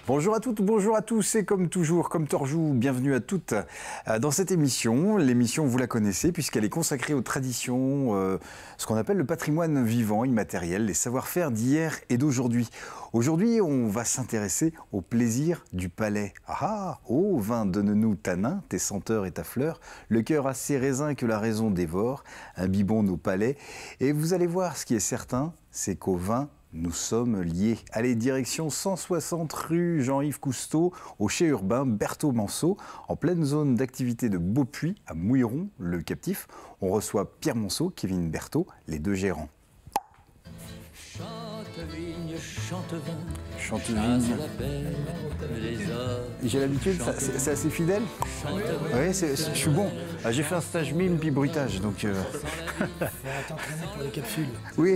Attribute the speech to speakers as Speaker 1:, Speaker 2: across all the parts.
Speaker 1: Bonjour à toutes, bonjour à tous, et comme toujours, comme Torjou, bienvenue à toutes dans cette émission. L'émission, vous la connaissez puisqu'elle est consacrée aux traditions, ce qu'on appelle le patrimoine vivant, immatériel, les savoir-faire d'hier et d'aujourd'hui. Aujourd'hui, on va s'intéresser au plaisir du palais. Ah, ô vin, donne-nous ta nain, tes senteurs et ta fleur, le cœur a ses raisins que la raison dévore, imbibons nos palais. Et vous allez voir, ce qui est certain, c'est qu'au vin, nous sommes liés. Allez, direction 160 rue Jean-Yves Cousteau, au chai urbain Berthaud-Manceau, en pleine zone d'activité de Beaupuy, à Mouilleron, le captif. On reçoit Pierre Monceau, Kevin Berthaud, les deux gérants.
Speaker 2: Chante vigne, chante vin,
Speaker 1: chante vigne. J'ai l'habitude, c'est assez fidèle. Oui, je suis bon. Ah, j'ai fait un stage mime puis bruitage, donc...
Speaker 3: On va t'entraîner pour les capsules.
Speaker 1: Oui.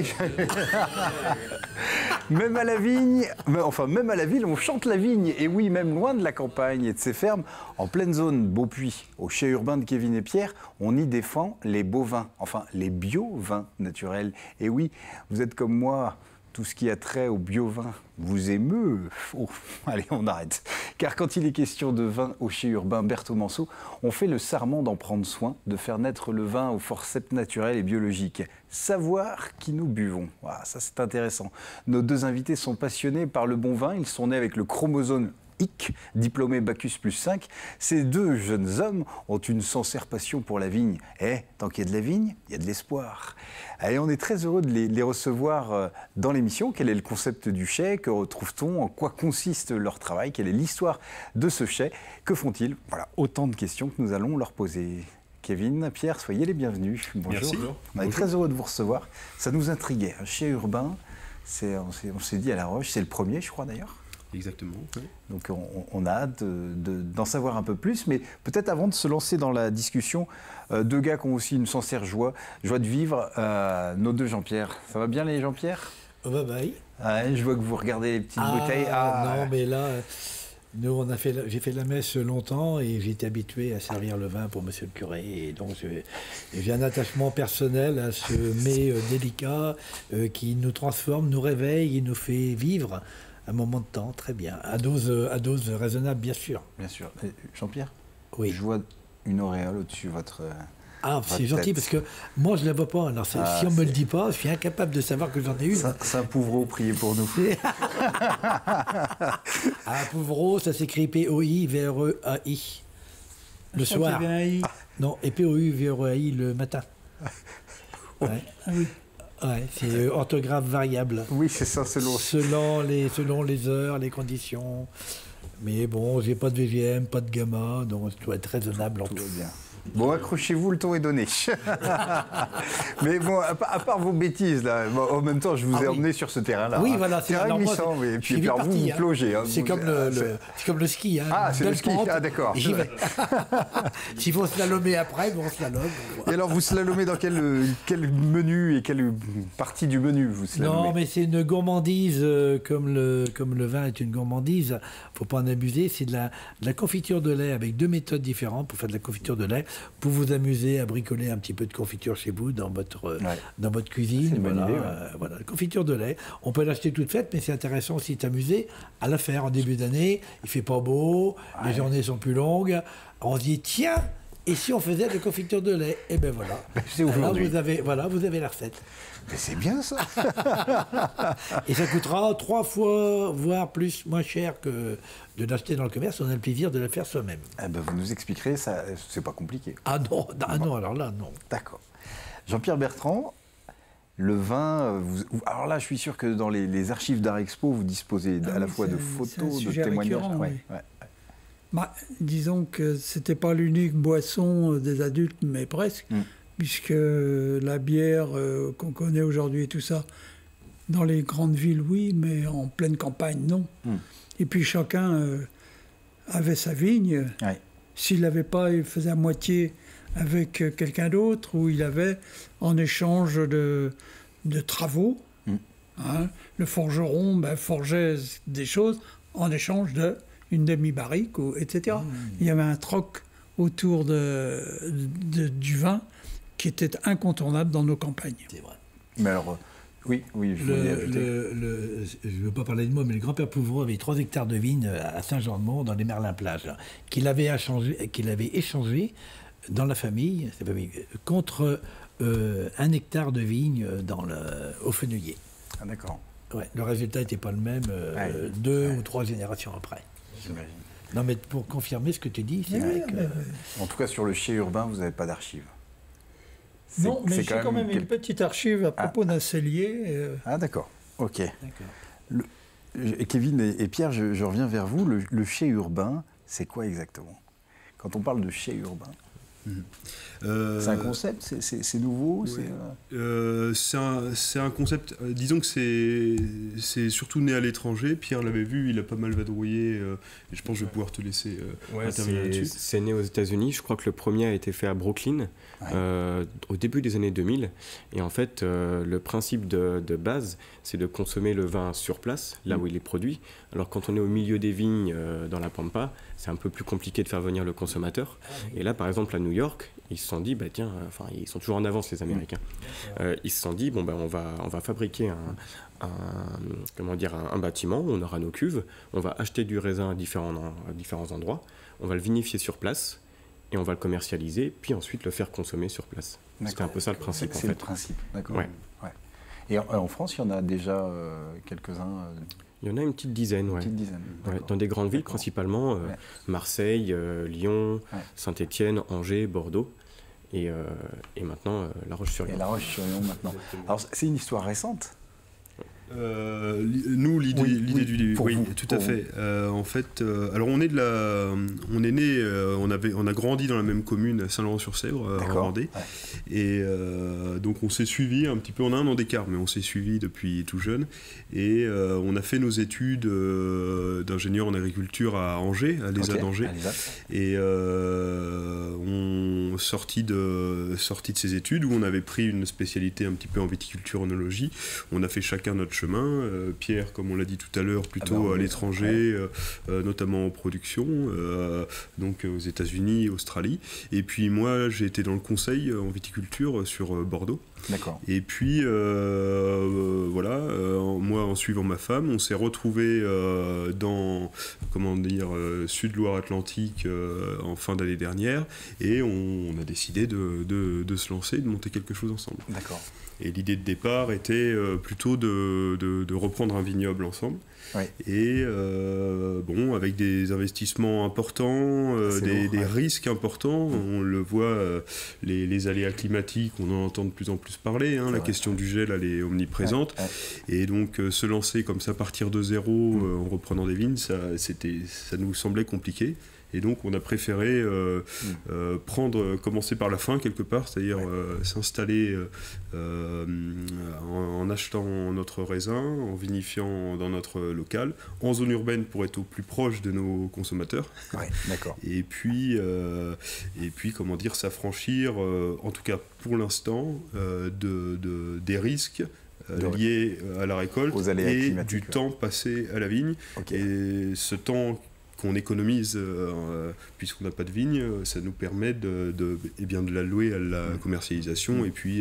Speaker 1: Même à la vigne, enfin même à la ville, on chante la vigne. Et oui, même loin de la campagne et de ses fermes, en pleine zone Beaupuy, au chai urbain de Kevin et Pierre, on y défend les beaux vins, enfin les bio-vins naturels. Et oui, vous êtes comme moi, tout ce qui a trait au bio-vin vous émeut. Oh, allez, on arrête. Car quand il est question de vin au chai urbain Berthaud-Manceau, on fait le serment d'en prendre soin, de faire naître le vin au forceps naturel et biologique. Savoir qui nous buvons. Voilà, ça c'est intéressant. Nos deux invités sont passionnés par le bon vin. Ils sont nés avec le chromosome Ic, diplômé Bacchus plus 5, ces deux jeunes hommes ont une sincère passion pour la vigne. Et tant qu'il y a de la vigne, il y a de l'espoir. Allez, on est très heureux de les recevoir dans l'émission. Quel est le concept du chai? Que retrouve-t-on? En quoi consiste leur travail? Quelle est l'histoire de ce chai? Que font-ils? Voilà, autant de questions que nous allons leur poser. Kevin, Pierre, soyez les bienvenus. Bonjour.
Speaker 4: Merci.
Speaker 1: On est très heureux de vous recevoir. Ça nous intriguait. Un chai urbain, on s'est dit à La Roche, c'est le premier, je crois d'ailleurs.
Speaker 4: Exactement. Oui.
Speaker 1: Donc on a hâte d'en savoir un peu plus, mais peut-être avant de se lancer dans la discussion, deux gars qui ont aussi une sincère joie de vivre, nos deux Jean-Pierre. Ça va bien les Jean-Pierre?
Speaker 3: Bye bye.
Speaker 1: Ouais, je vois que vous regardez les petites bouteilles.
Speaker 3: Non, mais là, nous, j'ai fait la messe longtemps et j'ai été habitué à servir le vin pour monsieur le curé. Et donc, j'ai un attachement personnel à ce mets délicat qui nous transforme, nous réveille et nous fait vivre un moment de temps, très bien. À dose raisonnable, bien sûr.
Speaker 1: Bien sûr. Jean-Pierre?
Speaker 3: Oui.
Speaker 1: Je vois une auréole au-dessus de votre...
Speaker 3: c'est gentil parce que moi je ne la vois pas. Alors si on ne me le dit pas, je suis incapable de savoir que j'en ai une.
Speaker 1: Saint Pouvreau, priez pour nous.
Speaker 3: Pouvreau, ça s'écrit P-O-I-V-R-E-A-I. Le soir. Non, et P-O-U-V-R-E-A-I le matin. Ouais. Ah oui. Ouais, c'est orthographe variable.
Speaker 1: Oui, c'est ça,
Speaker 3: selon les heures, les conditions. Mais bon, j'ai pas de VGM, pas de gamma, donc je dois être raisonnable en tout.
Speaker 1: Bien. Bon, accrochez-vous, le ton est donné. Mais bon, à part vos bêtises, là, en même temps, je vous ai emmené sur ce terrain-là.
Speaker 3: Oui, voilà.
Speaker 1: C'est terrain glissant, et puis vous plongez. Hein,
Speaker 3: c'est comme le ski. Hein,
Speaker 1: c'est le ski, d'accord.
Speaker 3: J'y vais. S'il faut slalomer après, on slalome.
Speaker 1: Et alors, vous slalomez dans quel menu et quelle partie du menu vous slalomez?
Speaker 3: Non, mais c'est une gourmandise, comme le vin est une gourmandise. Il ne faut pas en abuser. C'est de la confiture de lait avec deux méthodes différentes pour faire de la confiture de lait. Pour vous amuser à bricoler un petit peu de confiture chez vous dans votre cuisine. Voilà, confiture de lait. On peut l'acheter toute faite, mais c'est intéressant aussi de s'amuser à la faire en début d'année. Il fait pas beau, les journées sont plus longues. On se dit, tiens, et si on faisait de la confiture de lait? Et ben voilà.
Speaker 1: C'est aujourd'hui.
Speaker 3: Vous avez la recette.
Speaker 1: Mais c'est bien ça.
Speaker 3: Et ça coûtera 3 fois, voire plus, moins cher que de l'acheter dans le commerce. On a le plaisir de la faire soi-même.
Speaker 1: Eh ben, vous nous expliquerez, ça, c'est pas compliqué.
Speaker 3: Non, alors là, non.
Speaker 1: D'accord. Jean-Pierre Bertrand, le vin, alors là, je suis sûr que dans les archives d'Art Expo, vous disposez à la fois de photos, de témoignages.
Speaker 5: Disons que c'était pas l'unique boisson des adultes, mais presque. Puisque la bière qu'on connaît aujourd'hui et tout ça, dans les grandes villes, oui, mais en pleine campagne, non. Et puis chacun avait sa vigne. Ouais. S'il n'avait pas, il faisait à moitié avec quelqu'un d'autre, ou il avait en échange de travaux. Hein, le forgeron forgeait des choses en échange d'une demi-barrique, etc. Il y avait un troc autour du vin qui était incontournable dans nos campagnes.
Speaker 3: C'est vrai.
Speaker 1: Mais alors, oui, je voulais ajouter.
Speaker 3: je ne veux pas parler de moi, mais le grand-père Pouvreau avait 3 hectares de vignes à Saint-Jean-de-Mont, dans les Merlins-Plages, qu'il avait échangé dans la famille contre 1 hectare de vignes au Fenouillet.
Speaker 1: Ah, d'accord.
Speaker 3: Ouais, le résultat n'était pas le même 2 ou 3 générations après.
Speaker 1: J'imagine.
Speaker 3: Non, mais pour confirmer ce que tu dis, c'est vrai que...
Speaker 1: En tout cas, sur le chai urbain, vous n'avez pas d'archives.
Speaker 5: Non, mais j'ai quand même une petite archive à propos d'un cellier.
Speaker 1: Ah, d'accord. Ok.
Speaker 3: D'accord.
Speaker 1: Kevin et Pierre, je reviens vers vous. Le chai urbain, c'est quoi exactement? Quand on parle de chai urbain, c'est un concept, c'est nouveau,
Speaker 4: c'est un concept, disons que c'est surtout né à l'étranger. Pierre l'avait vu, il a pas mal vadrouillé, et je pense que je vais pouvoir te laisser intervenir là-dessus.
Speaker 6: C'est né aux États-Unis, je crois que le premier a été fait à Brooklyn, au début des années 2000, et en fait le principe de base, c'est de consommer le vin sur place, là où il est produit. Alors quand on est au milieu des vignes dans la Pampa, c'est un peu plus compliqué de faire venir le consommateur. Et là, par exemple, à New York, ils se sont dit, bah tiens, ils sont toujours en avance, les Américains. Ils se sont dit, bon, bah, on va fabriquer un bâtiment, on aura nos cuves, on va acheter du raisin à différents endroits, on va le vinifier sur place, et on va le commercialiser, puis ensuite le faire consommer sur place. C'est un peu ça le principe, en fait.
Speaker 1: C'est le principe, d'accord.
Speaker 6: Ouais.
Speaker 1: Ouais. Et en France, il y en a déjà quelques-uns
Speaker 6: Il y en a une petite dizaine,
Speaker 1: Une petite dizaine.
Speaker 6: Ouais, dans des grandes villes principalement, Marseille, Lyon, Saint-Étienne, Angers, Bordeaux, et maintenant La Roche-sur-Yon.
Speaker 1: Et La Roche-sur-Yon maintenant. Alors c'est une histoire récente.
Speaker 4: Nous, l'idée du
Speaker 1: pour vous,
Speaker 4: tout à fait. En fait, alors on est né, on a grandi dans la même commune, Saint-Laurent-sur-Sèvre, en Vendée, et donc on s'est suivi un petit peu. On a 1 an d'écart, mais on s'est suivi depuis tout jeune, et on a fait nos études d'ingénieur en agriculture à Angers, à l'ESA d'Angers, et on sorti de ces études où on avait pris une spécialité un petit peu en viticulture œnologie. On a fait chacun notre chemin. Pierre, comme on l'a dit tout à l'heure, plutôt à l'étranger, notamment en production, donc aux États-Unis, Australie. Et puis moi, j'ai été dans le conseil en viticulture sur Bordeaux.
Speaker 1: D'accord.
Speaker 4: Et puis voilà, moi en suivant ma femme, on s'est retrouvés dans Sud Loire-Atlantique en fin d'année dernière, et on a décidé de se lancer, de monter quelque chose ensemble.
Speaker 1: D'accord.
Speaker 4: Et l'idée de départ était plutôt de reprendre un vignoble ensemble. Ouais. Et bon, avec des investissements importants, des risques importants. On le voit, les aléas climatiques, on en entend de plus en plus parler. La question du gel, elle est omniprésente. Et donc, se lancer comme ça, partir de zéro en reprenant des vignes, ça nous semblait compliqué. Et donc on a préféré commencer par la fin quelque part, c'est-à-dire s'installer en achetant notre raisin, en vinifiant dans notre local, en zone urbaine pour être au plus proche de nos consommateurs.
Speaker 1: Ouais, d'accord.
Speaker 4: Et puis comment dire, s'affranchir, en tout cas pour l'instant, des risques liés à la récolte et du temps passé à la vigne. Et ce temps qu'on économise puisqu'on n'a pas de vigne, ça nous permet de l'allouer à la commercialisation et puis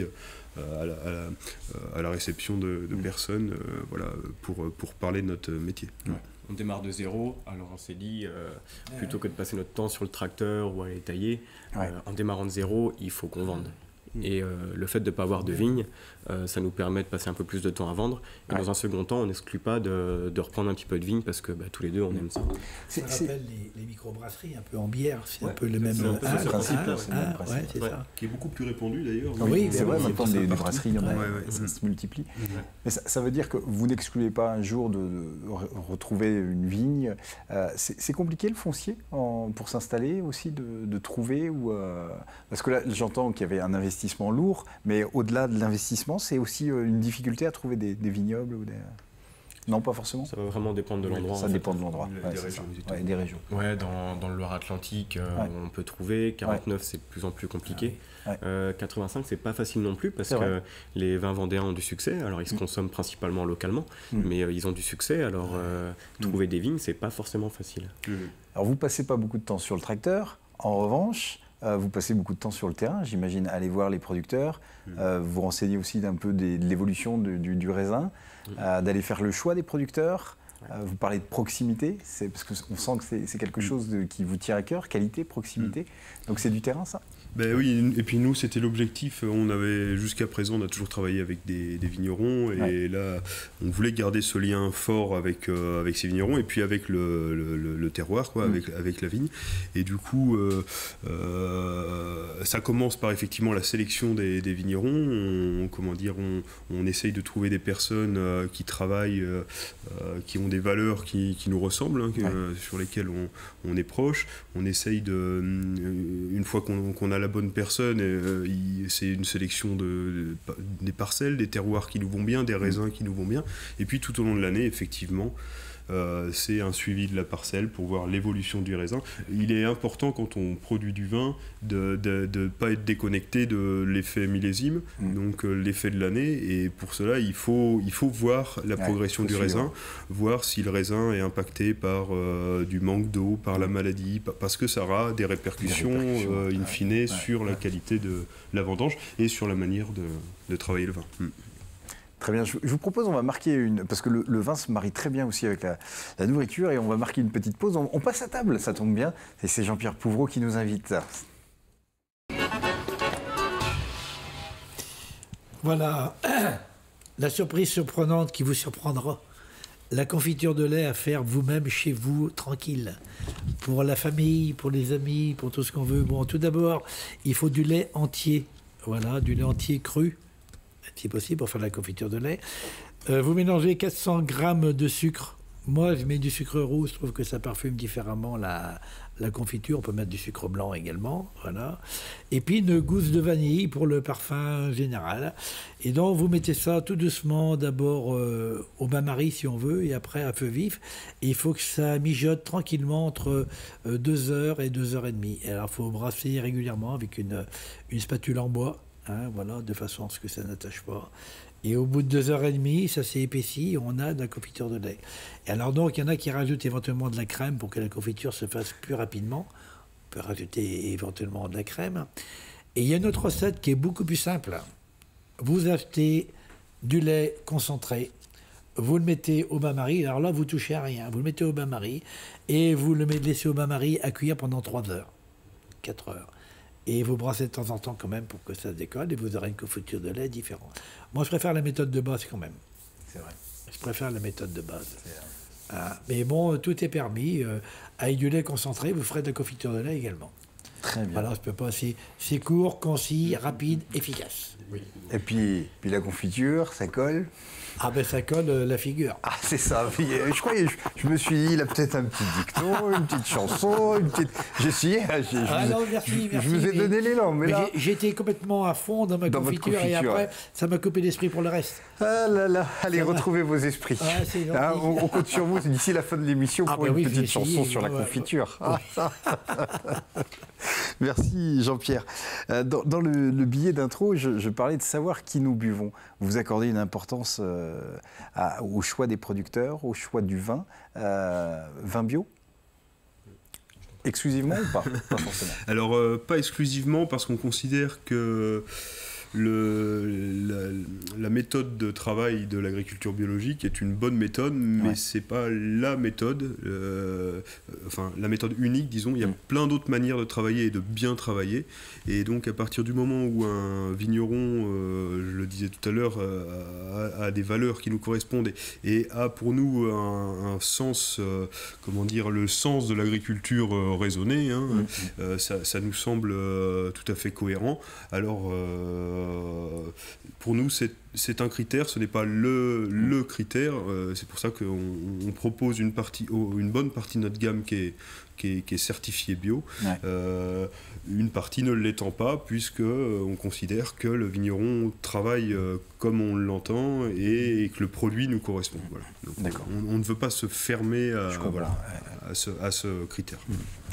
Speaker 4: à la réception de personnes pour parler de notre métier.
Speaker 6: On démarre de zéro, alors on s'est dit, plutôt que de passer notre temps sur le tracteur ou à les tailler, en démarrant de zéro, il faut qu'on vende. Et le fait de ne pas avoir de vigne, ça nous permet de passer un peu plus de temps à vendre. Et dans un second temps, on n'exclut pas de reprendre un petit peu de vigne parce que tous les deux, on aime ça.
Speaker 3: Ça rappelle les microbrasseries un peu en bière. C'est un peu le même
Speaker 1: principe.
Speaker 3: C'est ça.
Speaker 4: Qui est beaucoup plus répandu d'ailleurs.
Speaker 1: Oui, c'est vrai, maintenant des brasseries, il y en a, ça se multiplie. Mais ça veut dire que vous n'excluez pas un jour de retrouver une vigne. C'est compliqué le foncier pour s'installer aussi, de trouver parce que là, j'entends qu'il y avait un investissement lourd, mais au-delà de l'investissement, c'est aussi une difficulté à trouver des vignobles ou des... Non, pas forcément.
Speaker 6: Ça va vraiment dépendre de l'endroit.
Speaker 1: Ça dépend de l'endroit. Des régions.
Speaker 6: Ouais, dans le Loire-Atlantique, on peut trouver. 49, c'est de plus en plus compliqué. 85, c'est pas facile non plus parce que les vins vendéens ont du succès. Alors, ils se consomment principalement localement, mais ils ont du succès. Alors, trouver des vignes, c'est pas forcément facile.
Speaker 1: Alors, vous passez pas beaucoup de temps sur le tracteur. En revanche, vous passez beaucoup de temps sur le terrain, j'imagine, aller voir les producteurs, vous renseignez aussi d'un peu de l'évolution du raisin, d'aller faire le choix des producteurs. Vous parlez de proximité, parce qu'on sent que c'est quelque chose qui vous tient à cœur, qualité, proximité. Donc c'est du terrain, ça?
Speaker 4: Ben oui, et puis nous, c'était l'objectif. Jusqu'à présent, on a toujours travaillé avec des vignerons, et là, on voulait garder ce lien fort avec ces vignerons, et puis avec le terroir, quoi, avec la vigne. Et du coup, ça commence par effectivement la sélection des vignerons. On essaye de trouver des personnes qui travaillent, qui ont des valeurs qui nous ressemblent, sur lesquelles on est proche. On essaye une fois qu'on a la bonne personne, c'est une sélection des parcelles, des terroirs qui nous vont bien, des raisins qui nous vont bien. Et puis tout au long de l'année, effectivement, c'est un suivi de la parcelle pour voir l'évolution du raisin. Il est important, quand on produit du vin, de ne pas être déconnecté de l'effet millésime, donc l'effet de l'année, et pour cela il faut voir la progression du raisin, voir si le raisin est impacté par du manque d'eau, par la maladie, parce que ça aura des répercussions in fine sur la qualité de la vendange et sur la manière de travailler le vin.
Speaker 1: Très bien, je vous propose, on va marquer parce que le vin se marie très bien aussi avec la nourriture, et on va marquer une petite pause. On passe à table, ça tombe bien, et c'est Jean-Pierre Pouvreau qui nous invite.
Speaker 3: Voilà, la surprise surprenante qui vous surprendra. La confiture de lait à faire vous-même chez vous, tranquille. Pour la famille, pour les amis, pour tout ce qu'on veut. Bon, tout d'abord, il faut du lait entier. Voilà, du lait entier cru, si possible, pour faire de la confiture de lait. Vous mélangez 400 grammes de sucre. Moi, je mets du sucre roux, je trouve que ça parfume différemment la confiture. On peut mettre du sucre blanc également, voilà. Et puis une gousse de vanille pour le parfum général. Et donc, vous mettez ça tout doucement, d'abord au bain-marie, si on veut, et après à feu vif. Et il faut que ça mijote tranquillement entre 2 heures et 2 heures et demie. Et alors, il faut brasser régulièrement avec une spatule en bois. Voilà, de façon à ce que ça n'attache pas. Et au bout de 2 heures et demie, ça s'est épaissi, on a de la confiture de lait. Et alors donc, il y en a qui rajoutent éventuellement de la crème pour que la confiture se fasse plus rapidement. On peut rajouter éventuellement de la crème. Et il y a une autre recette qui est beaucoup plus simple. Vous achetez du lait concentré, vous le mettez au bain-marie, alors là, vous touchez à rien. Vous le mettez au bain-marie et vous le laissez au bain-marie à cuire pendant 3 heures, 4 heures. Et vous brassez de temps en temps quand même pour que ça se décolle, et vous aurez une confiture de lait différente. Moi, je préfère la méthode de base quand même.
Speaker 1: C'est vrai.
Speaker 3: Je préfère la méthode de base. Mais bon, tout est permis. Avec du lait concentré, vous ferez de la confiture de lait également.
Speaker 1: Très bien.
Speaker 3: Voilà, je peux pas. C'est court, concis, rapide, efficace.
Speaker 1: Oui. Et puis la confiture, ça colle.
Speaker 3: Ah ben ça colle la figure.
Speaker 1: Ah c'est ça. Je croyais, je me suis dit, il a peut-être un petit dicton, une petite chanson, une petite. J'ai essayé.
Speaker 3: Merci.
Speaker 1: Je vous ai donné l'élan, mais là.
Speaker 3: J'étais complètement à fond dans ma confiture, et après, ça m'a coupé l'esprit pour le reste.
Speaker 1: Ah là là, allez, retrouvez vos esprits. On compte sur vous d'ici la fin de l'émission pour une petite chanson sur la confiture. Merci Jean-Pierre. Dans le billet d'intro, je parlais de savoir qui nous buvons. Vous accordez une importance au choix des producteurs, au choix du vin. Vin bio ? Exclusivement ou pas forcément.
Speaker 4: Alors, pas exclusivement, parce qu'on considère que la méthode de travail de l'agriculture biologique est une bonne méthode, mais c'est pas la méthode, la méthode unique, disons. Il y a plein d'autres manières de travailler et de bien travailler. Et donc, à partir du moment où un vigneron, je le disais tout à l'heure, a des valeurs qui nous correspondent et a pour nous un sens, le sens de l'agriculture raisonnée, ça nous semble tout à fait cohérent. Alors, pour nous, c'est un critère, ce n'est pas le critère. C'est pour ça qu'on propose une bonne partie de notre gamme qui est certifiée bio. Une partie ne l'étant pas, puisqu'on considère que le vigneron travaille comme on l'entend et que le produit nous correspond. Voilà. Donc, on ne veut pas se fermer à ce critère.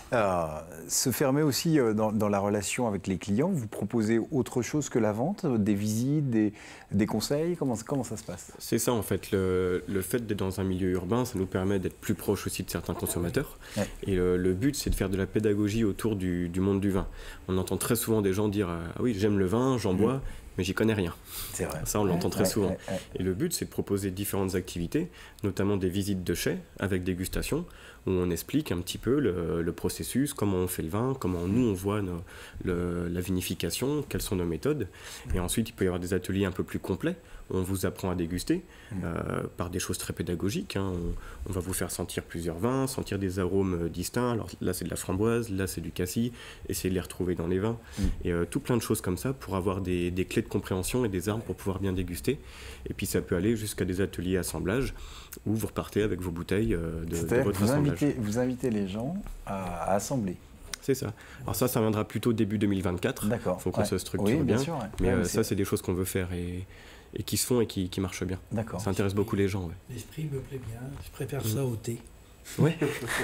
Speaker 1: Se fermer aussi dans la relation avec les clients, vous proposez autre chose que la vente, des visites, des conseils, comment ça se passe?
Speaker 6: C'est ça en fait, le fait d'être dans un milieu urbain, ça nous permet d'être plus proche aussi de certains consommateurs. Ouais. Et le but, c'est de faire de la pédagogie autour du monde du vin. On entend très souvent des gens dire « Ah oui, j'aime le vin, j'en bois ». Mais j'y connais rien.
Speaker 1: C'est vrai.
Speaker 6: Ça, on l'entend très souvent. Et le but, c'est de proposer différentes activités, notamment des visites de chais avec dégustation, où on explique un petit peu le processus, comment on fait le vin, comment nous, on voit la vinification, quelles sont nos méthodes. Et ensuite, il peut y avoir des ateliers un peu plus complets, où on vous apprend à déguster par des choses très pédagogiques. Hein. On va vous faire sentir plusieurs vins, sentir des arômes distincts. Alors là, c'est de la framboise, là, c'est du cassis. Essayer de les retrouver dans les vins. Et tout plein de choses comme ça pour avoir des clés de compréhension et des armes pour pouvoir bien déguster. Et puis ça peut aller jusqu'à des ateliers assemblage où vous repartez avec vos bouteilles de votre assemblage.
Speaker 1: Vous invitez les gens à assembler.
Speaker 6: C'est ça. Alors ça viendra plutôt début 2024.
Speaker 1: D'accord.
Speaker 6: Il faut qu'on se structure bien. Sûr, mais ça, c'est des choses qu'on veut faire et qui se font et qui marchent bien.
Speaker 1: D'accord.
Speaker 6: Ça intéresse beaucoup les gens. Ouais.
Speaker 3: L'esprit me plaît bien. Je préfère ça au thé.
Speaker 6: Oui.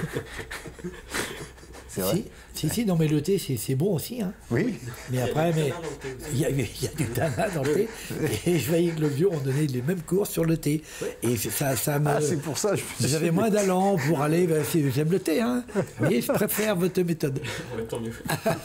Speaker 1: C'est vrai.
Speaker 3: Si, non, mais le thé, c'est bon aussi. Hein.
Speaker 1: Oui.
Speaker 3: Mais après, il y a du tanin dans le thé. Et je voyais que le vieux, on donnait les mêmes cours sur le thé. Et ça me...
Speaker 1: Ah, c'est pour ça.
Speaker 3: J'avais moins d'allant pour aller. J'aime le thé, hein. Mais je préfère votre méthode.
Speaker 6: Tant mieux.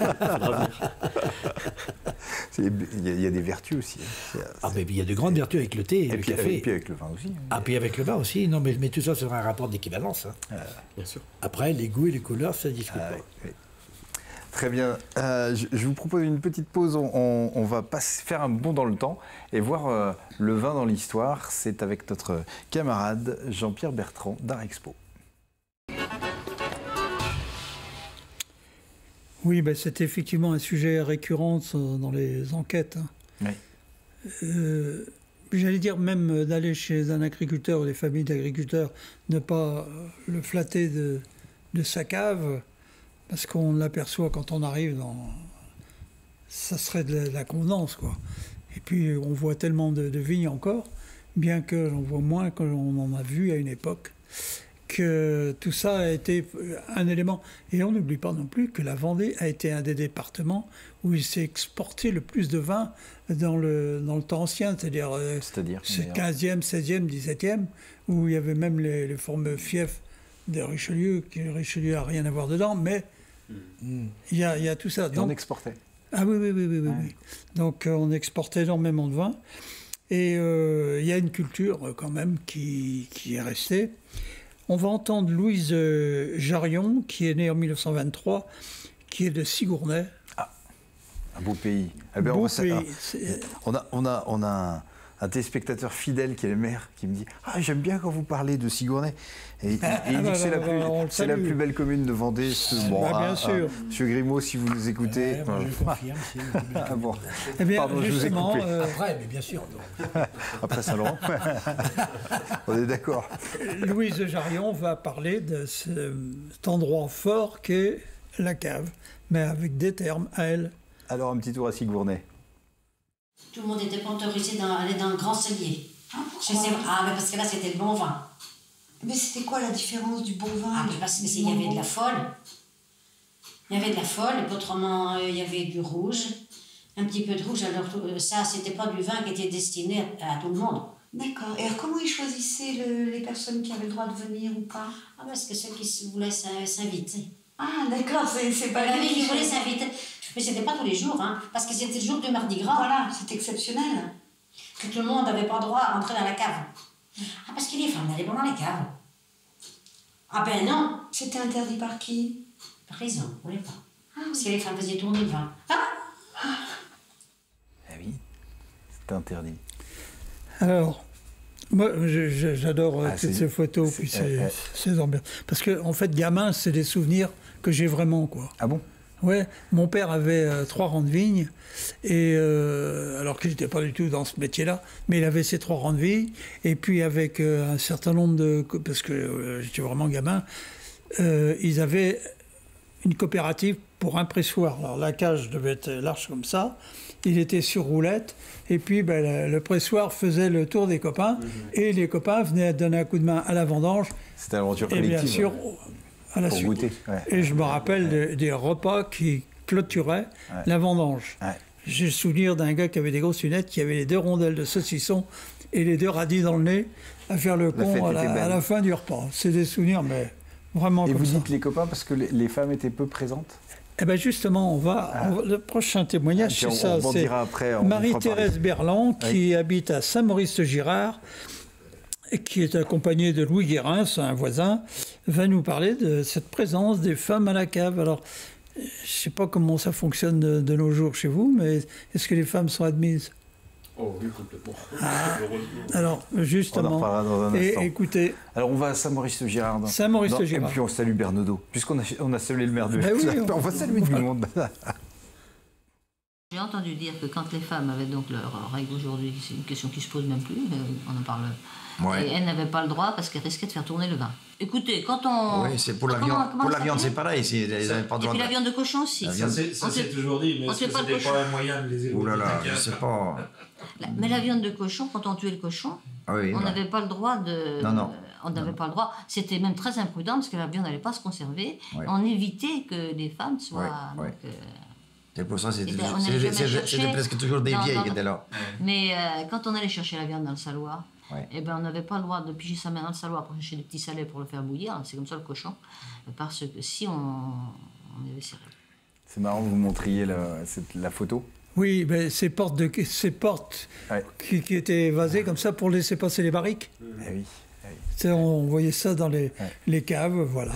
Speaker 1: Il y a des vertus aussi.
Speaker 3: Mais il y a de grandes vertus avec le thé et le café.
Speaker 1: Et puis avec le vin aussi.
Speaker 3: Puis avec le vin aussi. Non, mais tout ça sur un rapport d'équivalence. Hein.
Speaker 6: Bien sûr.
Speaker 3: Après, les goûts et les couleurs, ça ne discute pas.
Speaker 1: Oui. Très bien. Je vous propose une petite pause. On va faire un bond dans le temps et voir le vin dans l'histoire. C'est avec notre camarade Jean-Pierre Bertrand d'Art Expo.
Speaker 5: Oui, c'est effectivement un sujet récurrent dans les enquêtes.
Speaker 1: Oui.
Speaker 5: J'allais dire même d'aller chez un agriculteur ou des familles d'agriculteurs, ne pas le flatter de sa cave, parce qu'on l'aperçoit quand on arrive ça serait de la convenance, quoi. Et puis on voit tellement de vignes encore, bien que j'en vois moins que l'on en a vu à une époque, que tout ça a été un élément. Et on n'oublie pas non plus que la Vendée a été un des départements où il s'est exporté le plus de vin dans le temps ancien, c'est-à-dire 15e, 16e, 17e, où il y avait même les fameux fiefs de Richelieu, qui Richelieu n'a rien à voir dedans, mais il y a tout ça.
Speaker 1: Et donc, on exportait.
Speaker 5: Ah oui. Donc on exportait énormément de vin. Et il y a une culture quand même qui est restée. On va entendre Louise Jarion, qui est née en 1923, qui est de Sigournay.
Speaker 1: Ah, un beau pays.
Speaker 5: Beau pays.
Speaker 1: On a un téléspectateur fidèle qui est le maire qui me dit « Ah, j'aime bien quand vous parlez de Sigournay ». Et il dit que c'est la plus belle commune de Vendée.
Speaker 5: Bien sûr.
Speaker 1: Monsieur Grimaud, si vous nous écoutez...
Speaker 3: moi je confirme.
Speaker 1: Bon.
Speaker 5: Pardon, je vous ai coupé.
Speaker 3: Après, mais bien sûr.
Speaker 1: Après Saint-Laurent. On est d'accord.
Speaker 5: Louise Jarion va parler de cet endroit fort qu'est la cave, mais avec des termes à elle.
Speaker 1: Alors, un petit tour à Sigournay.
Speaker 7: Tout le monde était pas autorisé d'aller dans le grand cellier.
Speaker 8: Ah, pourquoi ?
Speaker 7: Mais parce que là, c'était le bon vin.
Speaker 8: Mais c'était quoi la différence du bon vin
Speaker 7: parce qu'il y avait de la folle. Il y avait de la folle, et puis autrement, il y avait du rouge. Un petit peu de rouge. Alors, ça, c'était pas du vin qui était destiné à tout le monde.
Speaker 8: D'accord. Et alors, comment ils choisissaient les personnes qui avaient le droit de venir ou pas ?
Speaker 7: Parce que ceux qui voulaient s'inviter.
Speaker 8: Ah, d'accord, c'est pas
Speaker 7: la vie qui voulait s'inviter. Mais c'était pas tous les jours, parce que c'était le jour du Mardi Gras.
Speaker 8: Voilà, c'est exceptionnel.
Speaker 7: Que tout le monde n'avait pas le droit à entrer dans la cave. Parce que les femmes n'allaient pas dans les caves. Ah ben non.
Speaker 8: C'était interdit par qui ?
Speaker 7: Par les hommes, on ne voulait pas. Parce que les femmes faisaient tourner le vin.
Speaker 1: Ah oui, c'était interdit.
Speaker 5: Alors, moi, j'adore toutes ces photos, puis ces ambiances. Parce que, en fait, gamin, c'est des souvenirs que j'ai vraiment, quoi.
Speaker 1: Ah bon ?
Speaker 5: Ouais, mon père avait 3 rangs de vignes, et alors qu'il n'était pas du tout dans ce métier-là, mais il avait ses 3 rangs de vignes, et puis avec un certain nombre de... Parce que j'étais vraiment gamin, ils avaient une coopérative pour un pressoir. Alors la cage devait être large comme ça, il était sur roulette, et puis le pressoir faisait le tour des copains, et les copains venaient donner un coup de main à la vendange.
Speaker 1: C'était l'aventure collective.
Speaker 5: Et bien sûr... à la
Speaker 1: pour
Speaker 5: suite.
Speaker 1: goûter.
Speaker 5: Et je me rappelle des repas qui clôturaient la vendange. J'ai le souvenir d'un gars qui avait des grosses lunettes, qui avait les 2 rondelles de saucisson et les 2 radis dans le nez, à faire le con à la fin du repas. C'est des souvenirs, mais vraiment
Speaker 1: et
Speaker 5: comme
Speaker 1: vous
Speaker 5: ça.
Speaker 1: dites les copains parce que les femmes étaient peu présentes?
Speaker 5: Eh bien justement, le prochain témoignage, c'est ça. C'est Marie-Thérèse Berland, qui habite à Saint-Maurice-de-Girard, et qui est accompagnée de Louis Guérin, un voisin, va nous parler de cette présence des femmes à la cave. Alors, je ne sais pas comment ça fonctionne de nos jours chez vous, mais est-ce que les femmes sont admises?
Speaker 6: Oh oui, complètement.
Speaker 5: Alors, justement,
Speaker 1: on en reparlera dans un instant.
Speaker 5: Écoutez,
Speaker 1: alors, on va à Saint-Maurice-de-Girard.
Speaker 5: Saint-Maurice-de-Girard.
Speaker 1: Et puis, on salue Bernaudot, puisqu'on a salué le maire de
Speaker 5: on
Speaker 1: va saluer du monde.
Speaker 9: J'ai entendu dire que quand les femmes avaient donc leur règle aujourd'hui, c'est une question qui se pose même plus, on en parle, et elles n'avaient pas le droit parce qu'elles risquaient de faire tourner le vin. Écoutez, quand on...
Speaker 10: Oui, c'est pour la viande. Pour la viande, c'est pareil. Ils n'avaient pas le droit.
Speaker 9: Et puis la viande de cochon aussi.
Speaker 11: Ça c'est toujours dit, mais est-ce que c'était pas un moyen de les éloigner?
Speaker 10: Ouh là là, je sais pas.
Speaker 9: Mais la viande de cochon, quand on tuait le cochon, on n'avait pas le droit de...
Speaker 10: Non.
Speaker 9: On n'avait pas le droit. C'était même très imprudent parce que la viande n'allait pas se conserver. On évitait que les femmes soient...
Speaker 10: C'est pour ça, c'était
Speaker 9: c'était
Speaker 10: presque toujours des vieilles qui étaient là.
Speaker 9: Mais quand on allait chercher la viande dans le saloir, eh ben, on n'avait pas le droit de piger sa main dans le saloir pour chercher des petits salets pour le faire bouillir. C'est comme ça le cochon. Parce que si on avait serré.
Speaker 1: C'est marrant, vous montriez la photo.
Speaker 5: Oui, ben, ces portes qui étaient évasées comme ça pour laisser passer les barriques.
Speaker 1: Eh oui.
Speaker 5: On voyait ça dans les caves, voilà.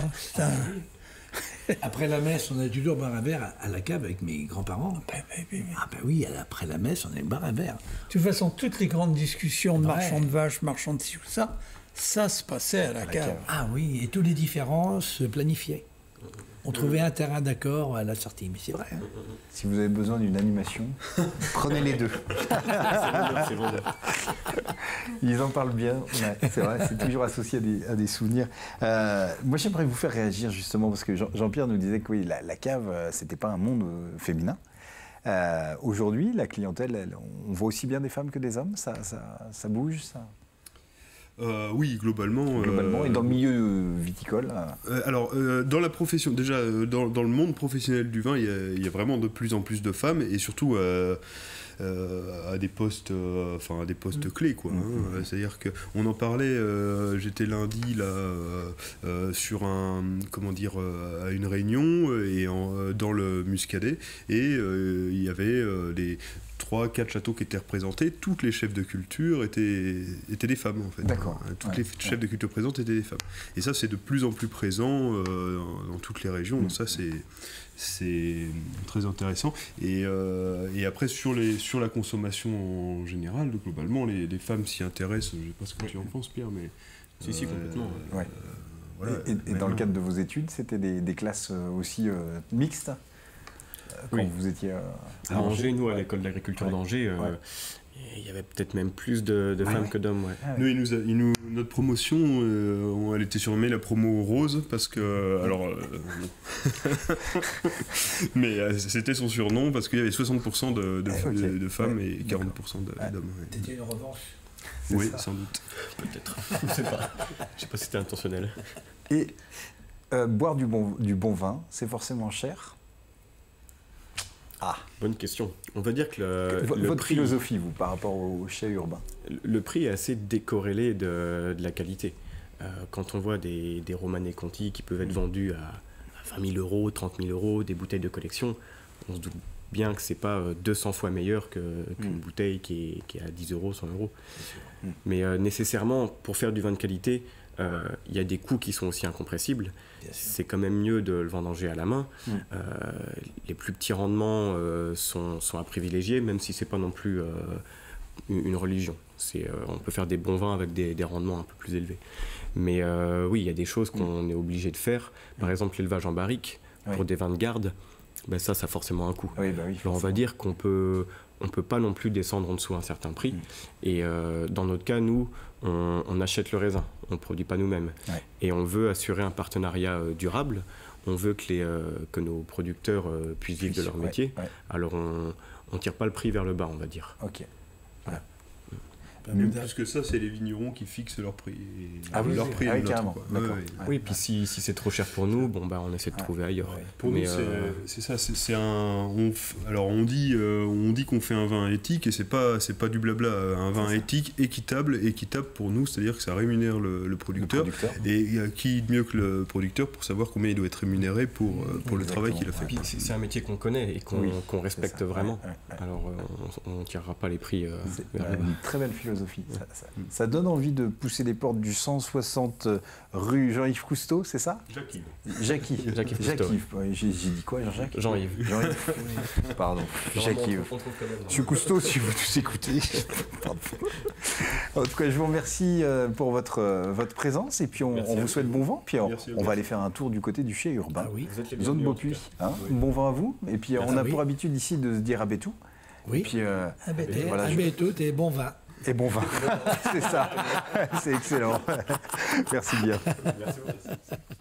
Speaker 3: Après la messe, on a toujours boire un verre à la cave avec mes grands-parents. Ah ben oui, après la messe, on allait boire un verre.
Speaker 5: De toute façon, toutes les grandes discussions de marchands de vaches, marchands de ci ou ça se passait à la cave.
Speaker 3: Ah oui, et tous les différends se planifiaient. On trouvait un terrain d'accord à la sortie, mais c'est vrai. Hein.
Speaker 1: Si vous avez besoin d'une animation, prenez les deux.
Speaker 6: C'est bon.
Speaker 1: Ils en parlent bien, c'est vrai, c'est toujours associé à des souvenirs. Moi, j'aimerais vous faire réagir justement, parce que Jean-Pierre nous disait que oui, la cave, c'était pas un monde féminin. Aujourd'hui, la clientèle, on voit aussi bien des femmes que des hommes, ça bouge, ça.
Speaker 4: Oui, globalement.
Speaker 1: Et dans le milieu viticole
Speaker 4: Alors, dans la profession, déjà, dans le monde professionnel du vin, il y a vraiment de plus en plus de femmes, et surtout à des postes, clés, quoi. Hein. C'est-à-dire qu'on en parlait, j'étais lundi là sur à une réunion et dans le Muscadet, et il y avait les 3-4 châteaux qui étaient représentés, toutes les chefs de culture étaient des femmes, en fait.
Speaker 1: D'accord.
Speaker 4: Toutes les chefs de culture présentes étaient des femmes. Et ça, c'est de plus en plus présent dans toutes les régions. Donc ça, c'est très intéressant. Et après, sur la consommation en général, globalement, les femmes s'y intéressent. Je ne sais pas ce que tu en penses, Pierre, mais...
Speaker 6: Si, complètement.
Speaker 1: Voilà. Et dans le cadre de vos études, c'était des classes aussi mixtes quand vous étiez
Speaker 6: à Angers, nous, à l'école d'agriculture d'Angers, il y avait peut-être même plus de femmes que d'hommes.
Speaker 4: Nous, notre promotion, elle était surnommée la promo rose, parce que... mais c'était son surnom, parce qu'il y avait 60% de femmes et 40% d'hommes.
Speaker 3: C'était une revanche.
Speaker 4: Oui, sans doute.
Speaker 6: Peut-être. Je ne sais pas si c'était intentionnel.
Speaker 1: Et boire du bon vin, c'est forcément cher?
Speaker 6: Bonne question. On va dire que
Speaker 1: votre philosophie, vous, par rapport au chai urbain?
Speaker 6: Le prix est assez décorrélé de la qualité. Quand on voit des Romanée Conti qui peuvent être vendus à 20 000 euros, 30 000 euros, des bouteilles de collection, on se doute bien que c'est pas 200 fois meilleur qu'une bouteille qui est à 10 euros, 100 euros. Mais nécessairement, pour faire du vin de qualité, il y a des coûts qui sont aussi incompressibles. C'est quand même mieux de le vendanger à la main. Les plus petits rendements sont à privilégier, même si c'est pas non plus une religion. On peut faire des bons vins avec des rendements un peu plus élevés. Mais oui, il y a des choses qu'on est obligé de faire. Par exemple, l'élevage en barrique pour des vins de garde, ça a forcément un coût. Alors on va dire qu'on peut pas non plus descendre en dessous un certain prix. Et dans notre cas, nous, on achète le raisin, on ne produit pas nous-mêmes. Et on veut assurer un partenariat durable. On veut que nos producteurs puissent vivre de leur métier. Alors on ne tire pas le prix vers le bas, on va dire.
Speaker 1: Ok.
Speaker 4: Même plus que ça, c'est les vignerons qui fixent leur prix.
Speaker 1: Leur prix carrément.
Speaker 6: Oui, puis si c'est trop cher pour nous, on essaie de trouver ailleurs.
Speaker 4: Pour nous, c'est ça. Alors on dit qu'on fait un vin éthique et c'est pas du blabla. Un vin éthique, équitable pour nous, c'est-à-dire que ça rémunère le producteur. Et qui mieux que le producteur pour savoir combien il doit être rémunéré pour le travail qu'il a fait.
Speaker 6: C'est un métier qu'on connaît et qu'on respecte vraiment. Alors on ne tirera pas les prix vers le bas.
Speaker 1: Une très belle philosophie. Ça donne envie de pousser les portes du 160 rue Jean-Yves Cousteau, c'est ça? Jacques-Yves. J'ai dit quoi, Jean-Jacques?
Speaker 6: Jean-Yves.
Speaker 1: Pardon. Jacques-Yves. Monsieur Cousteau, si vous tous écoutez. En tout cas, je vous remercie pour votre présence et puis on vous souhaite bon vent. Puis on va aller faire un tour du côté du Chai Urbain, zone Beaupuy. Bon vent à vous. Et puis on a pour habitude ici de se dire à Bétou.
Speaker 3: Oui.
Speaker 1: Et puis,
Speaker 3: à Bétou, et bon vin.
Speaker 1: Et bon vin, c'est ça. C'est excellent. Merci bien.
Speaker 6: Merci beaucoup.